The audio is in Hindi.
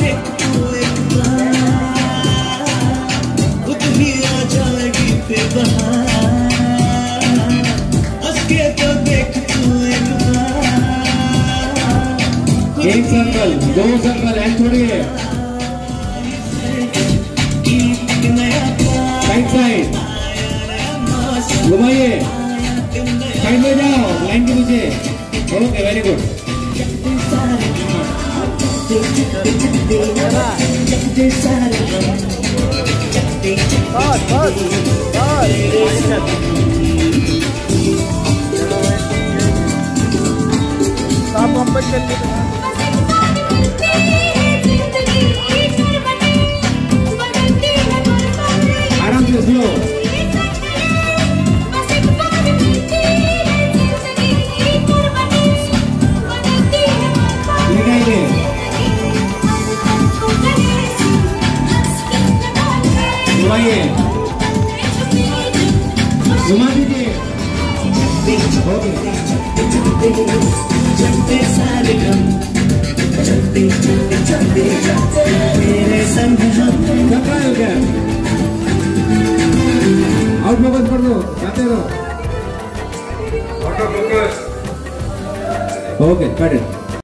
देख तू एक बार, खुद ही आ जाएगी फिर बहार, हंस के तो देख तू एक बार। एक सर्कल, दो सर्कल एंड छोड़िए। साइड साइड घुमाइए, साइड में जाओ, लाइन के पीछे। Okay, very good. आराम से स्लो। घुमाइए, घुमा दीजिए। चलते सारे गम, चलते चलते चलते तेरे संग हम। हो गया, आउट फोकस कर दो, जाते रहो। Okay, cut it.